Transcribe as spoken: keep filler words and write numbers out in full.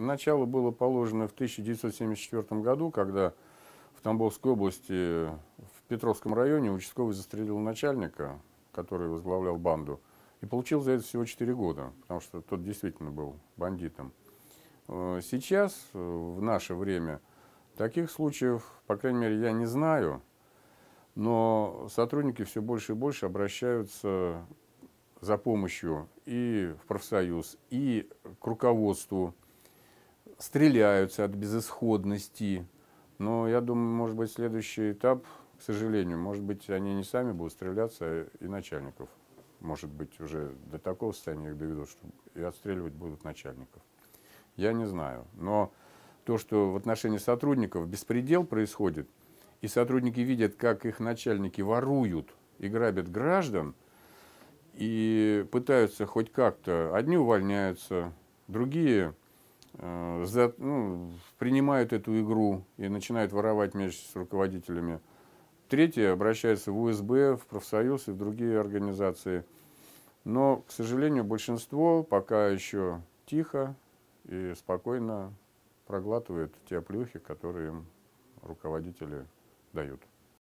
начало было положено в тысяча девятьсот семьдесят четвёртом году, когда в Тамбовской области, в Петровском районе, участковый застрелил начальника, который возглавлял банду, и получил за это всего четыре года, потому что тот действительно был бандитом. Сейчас, в наше время, таких случаев, по крайней мере, я не знаю, но сотрудники все больше и больше обращаются за помощью и в профсоюз, и к руководству, стреляются от безысходности. Но я думаю, может быть, следующий этап, к сожалению, может быть, они не сами будут стреляться, а и начальников. Может быть, уже до такого состояния их доведут, что и отстреливать будут начальников. Я не знаю. Но то, что в отношении сотрудников беспредел происходит, и сотрудники видят, как их начальники воруют и грабят граждан, и пытаются хоть как-то, одни увольняются, другие э, за, ну, принимают эту игру и начинают воровать вместе с руководителями. Третьи обращаются в У Эс Бэ, в профсоюз и в другие организации. Но, к сожалению, большинство пока еще тихо и спокойно проглатывает те оплеухи, которые им руководители дают.